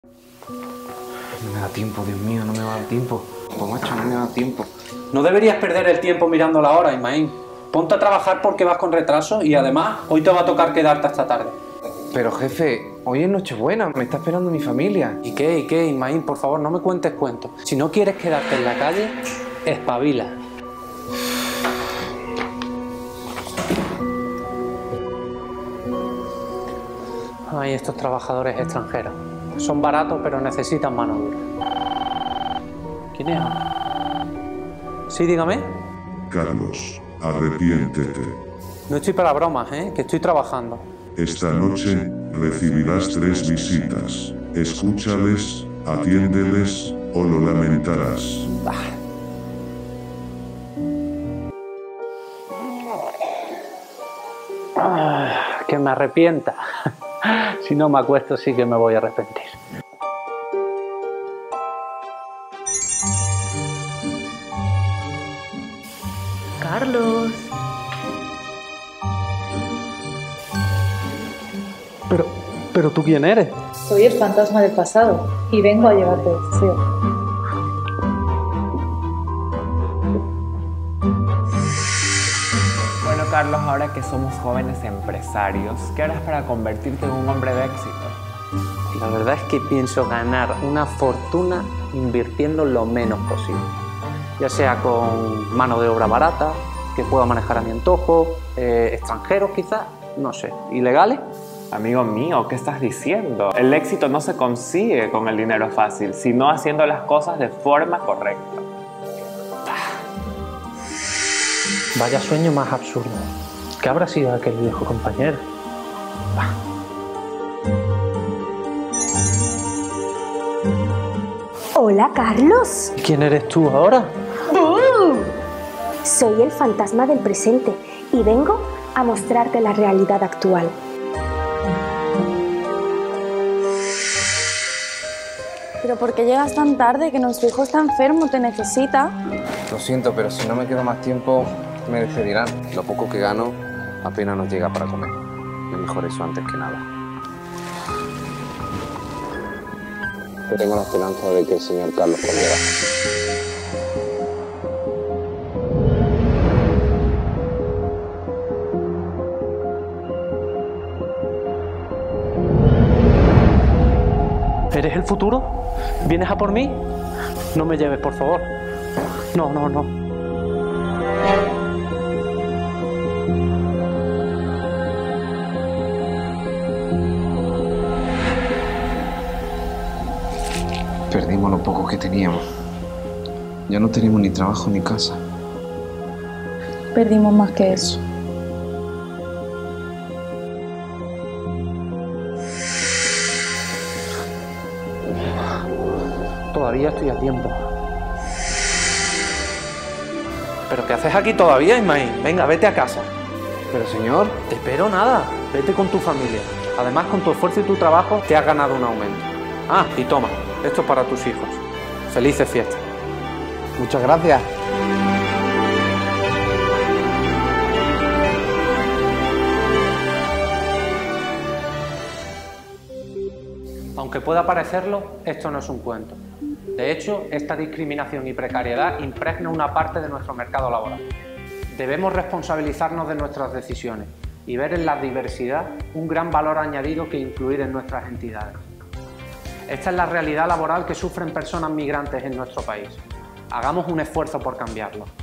No me da tiempo, Dios mío, no me va a dar tiempo. Pues macho, no me da tiempo. No deberías perder el tiempo mirando la hora, Ismaín. Ponte a trabajar porque vas con retraso y además hoy te va a tocar quedarte hasta tarde. Pero jefe, hoy es Nochebuena, me está esperando mi familia. ¿Y qué, Ismaín? Por favor, no me cuentes cuentos. Si no quieres quedarte en la calle, espabila. Ay, estos trabajadores extranjeros. Son baratos, pero necesitan mano dura. ¿Quién es? Sí, dígame. Carlos, arrepiéntete. No estoy para bromas, que estoy trabajando. Esta noche recibirás 3 visitas. Escúchales, atiéndeles o lo lamentarás. Que me arrepienta. Si no me acuesto sí que me voy a arrepentir. Carlos. Pero ¿tú quién eres? Soy el fantasma del pasado y vengo a llevarte el deseo. Bueno, Carlos, ahora que somos jóvenes empresarios, ¿qué harás para convertirte en un hombre de éxito? La verdad es que pienso ganar una fortuna invirtiendo lo menos posible. Ya sea con mano de obra barata, que pueda manejar a mi antojo, extranjeros quizás, no sé, ilegales. Amigo mío, ¿qué estás diciendo? El éxito no se consigue con el dinero fácil, sino haciendo las cosas de forma correcta. Vaya sueño más absurdo. ¿Qué habrá sido aquel viejo compañero? Hola, Carlos. ¿Quién eres tú ahora? Soy el fantasma del presente y vengo a mostrarte la realidad actual. ¿Pero por qué llegas tan tarde? Que nuestro hijo está enfermo, te necesita. Lo siento, pero si no me quedo más tiempo, me despedirán. Lo poco que gano apenas nos llega para comer. Es mejor eso antes que nada. Yo tengo la esperanza de que el señor Carlos volverá. ¿Eres el futuro? ¿Vienes a por mí? No me lleves, por favor. No. Perdimos lo poco que teníamos. Ya no tenemos ni trabajo ni casa. Perdimos más que eso. Todavía estoy a tiempo. ¿Pero qué haces aquí todavía, Ismaín? Venga, vete a casa. Pero señor... Te espero nada. Vete con tu familia. Además, con tu esfuerzo y tu trabajo, te has ganado un aumento. Ah, y toma, esto es para tus hijos. Felices fiestas. Muchas gracias. Aunque pueda parecerlo, esto no es un cuento. De hecho, esta discriminación y precariedad impregna una parte de nuestro mercado laboral. Debemos responsabilizarnos de nuestras decisiones y ver en la diversidad un gran valor añadido que incluir en nuestras entidades. Esta es la realidad laboral que sufren personas migrantes en nuestro país. Hagamos un esfuerzo por cambiarlo.